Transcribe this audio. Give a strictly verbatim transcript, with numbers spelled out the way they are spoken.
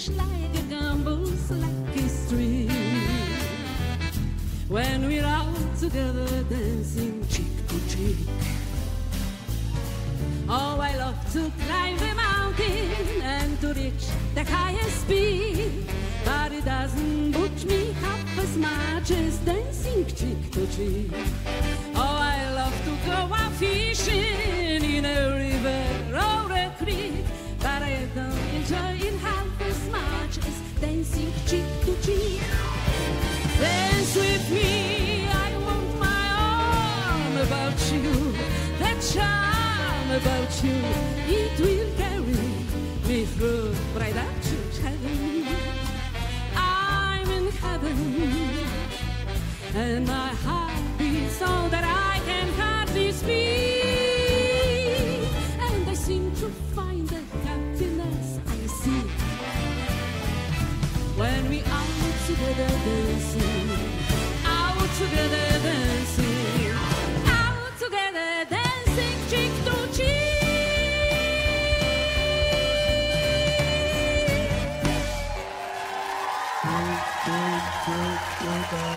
finish like a gumbo's like a stream. When we're all together dancing cheek to cheek. Oh, I love to climb the mountain and to reach the highest peak, but it doesn't put me half as much as dancing cheek to cheek. Oh, I love to go out fishing in a river or a creek, but I don't enjoy it half as much as dancing cheek to cheek. Dance with me, I want my arm about you, that charm about you, it will carry me through right up to heaven. I'm in heaven, and my heart beats so that I can hardly speak, and I seem to find the happiness I seek when we are together dancing, out together dancing, out together dancing cheek to cheek.